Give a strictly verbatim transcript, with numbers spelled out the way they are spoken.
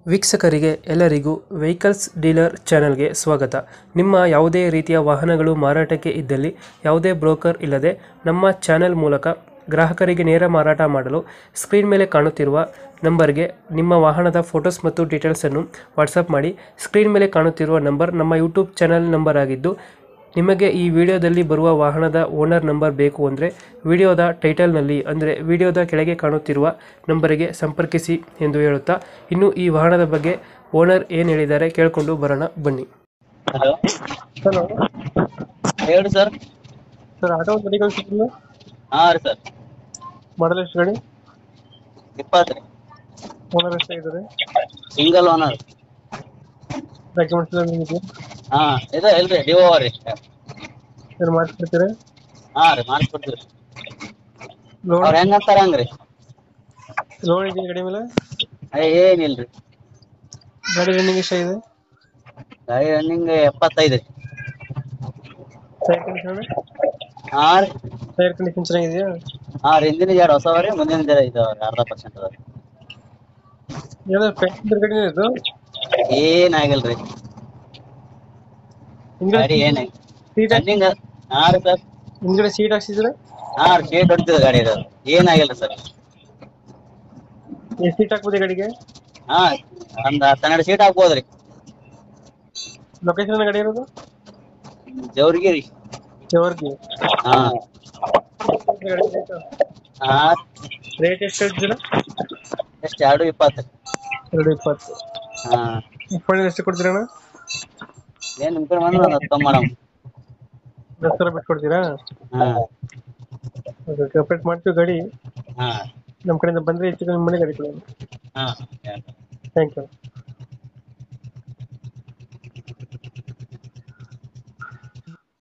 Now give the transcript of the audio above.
ವೀಕ್ಷಕರಿಗೆ ಎಲ್ಲರಿಗೂ vehicles dealer ಚಾನೆಲ್ಗೆ ಸ್ವಾಗತ. ನಿಮ್ಮ ಯಾವುದೇ ರೀತಿಯ ವಾಹನಗಳು ಮಾರಾಟಕ್ಕೆ ಇದ್ದಲ್ಲಿ ಯಾವುದೇ ಬ್ರೋಕರ್ ಇಲ್ಲದೆ ನಮ್ಮ ಚಾನೆಲ್ ಮೂಲಕ ಗ್ರಾಹಕರಿಗೆ ನೇರ ಮಾರಾಟ ಮಾಡಲು ಸ್ಕ್ರೀನ್ ಮೇಲೆ ಕಾಣುತ್ತಿರುವ ನಂಬರ್ಗೆ ನಿಮ್ಮ ವಾಹನದ ಫೋಟೋಸ್ ಮತ್ತು ಡೀಟೇಲ್ಸನ್ನು ವಾಟ್ಸಪ್ ಮಾಡಿ. ಸ್ಕ್ರೀನ್ ಮೇಲೆ ಕಾಣುತ್ತಿರುವ ನಂಬರ್ ನಮ್ಮ ಯೂಟ್ಯೂಬ್ ಚಾನೆಲ್ ನಂಬರ್ ಆಗಿದ್ದು, ನಿಮಗೆ ಈ ವಿಡಿಯೋದಲ್ಲಿ ಬರುವ ವಾಹನದ ಓನರ್ ನಂಬರ್ ಬೇಕು ಅಂದರೆ ವಿಡಿಯೋದ ಟೈಟಲ್ನಲ್ಲಿ ಅಂದರೆ ವಿಡಿಯೋದ ಕೆಳಗೆ ಕಾಣುತ್ತಿರುವ ನಂಬರಿಗೆ ಸಂಪರ್ಕಿಸಿ ಎಂದು ಹೇಳುತ್ತಾ, ಇನ್ನು ಈ ವಾಹನದ ಬಗ್ಗೆ ಓನರ್ ಏನು ಹೇಳಿದ್ದಾರೆ ಕೇಳಿಕೊಂಡು ಬರೋಣ ಬನ್ನಿ. ಹಲೋ ಹಲೋ ಹೇಳಿ ಸರ್. ಸರ್, ಆಟೋ ಗಾಡಿ ಕಳಿಸಿದ್ರು, ಹಾ ರೀ ಸರ್. ಮಾಡಲ್ ಎಷ್ಟು ಗಾಡಿ? ಇಪ್ಪತ್ತು ರೀ. ಓನರ್ ಎಷ್ಟಾಗಿದ್ದಾರೆ? Single owner. ಡಾಕ್ಯುಮೆಂಟ್ಸ್ ಎಲ್ಲ ನಿಮಗೆ ಹಾ ಇದೆ ಇಲ್ರಿ, ಡಿವೋ ರೀ. ಏನು ಮಾಡಿಸ್ಕೊಡ್ತೀರಾ? ಹಾ ರೀ, ಮಾಡಿಸ್ಕೊಡ್ತೀವಿ. ಲೋನ್ ಅವ್ರ ಹೆಂಗ್ ಅಂತಾರ ಹಂಗ್ರಿ. ಲೋನ್ ಇದೆಯಾ ಗಾಡಿ ಮೇಲೆ? ಅಯ್ಯ ಏನಿಲ್ರಿ. ಗಾಡಿ ರನ್ನಿಂಗ್ ಎಷ್ಟಾಗಿದೆ? ಗಾಡಿ ರನ್ನಿಂಗ್ ಎಪ್ಪತ್ತೈದು ರೀ. ಟೈರ್ ಕಂಡೀಷನ್ ಹಾ ರೀ. ಟೈರ್ ಕಂಡೀಷನ್ ಚೆನ್ನಾಗಿದೆಯಾ? ಹಾ ರೀ, ಹಿಂದಿನ ಎರಡು ಹೊಸವ ರೀ, ಮುಂದಿನ ಜರ ಇದಾವ ಅರ್ಧ ಪರ್ಸೆಂಟ್ ಅದಾವ. ಏನೋ ಪೆಂಟ್ ಗಾಡಿ ಇದು ಏನಾಗಿಲ್ರಿ ಗಾಡಿ, ಏನ ಸೀಟ್ ರನ್ನಿಂಗ್. ಹಾ ರೀ ಸರ್. ಹಿಂದ್ಗಡೆ ಸೀಟ್ ಹಾಕ್ಸಿದ್ರೆ ಹಾ ರೀ, ಶೇಟ್ ಹೊಡಿತದ ಗಾಡಿ ಇದು, ಏನಾಗಿಲ್ರಿ ಸರ್. ಎಷ್ಟು ಸೀಟ್ ಹಾಕ್ಬೋದು ಗಾಡಿಗೆ? ಹಾ, ಒಂದ್ ಹನ್ನೆರಡು ಸೀಟ್ ಹಾಕ್ಬೋದ್ರಿ. ಲೊಕೇಶನ್ ಗಾಡಿ ಇರೋದು ಜವ್ರಿಗಿರಿ. ಜವರ್ಗಿ. ಹಾ ಹಾ ರೇಟ್ ಎಷ್ಟು ಹೇಳ್ತೀರಾ? ಎಷ್ಟು? ಎರಡು ಇಪ್ಪತ್ತು. ಎರಡು ಇಪ್ಪತ್ತು. ಹಾ, ಫೈನಲ್ ಎಷ್ಟು ಕೊಡ್ತೀರಣ್ಣ? ಏನ್ ನಿಮ್ ಕಡೆ ಬಂದ್ರೆ ಒಂದ್ ಹತ್ತು ಕಮ್ಮಿ ಮಾಡಮ್. ದಸ್ ಸಾವಿರ ಬಿಟ್ಟು ಕೊಡ್ತೀರಾ? ಹಾ ಅಪ್ಡೇಟ್ ಮಾಡ್ತೀವಿ ಗಾಡಿ. ಹಾ ನಮ್ಮ ಕಡೆಯಿಂದ ಬಂದರೆ ಹೆಚ್ಚು ಕಮ್ಮಿ ಮಾಡಿ ಗಾಡಿ ಕೊಡೋಣ. ಹಾ ಥ್ಯಾಂಕ್ ಯು.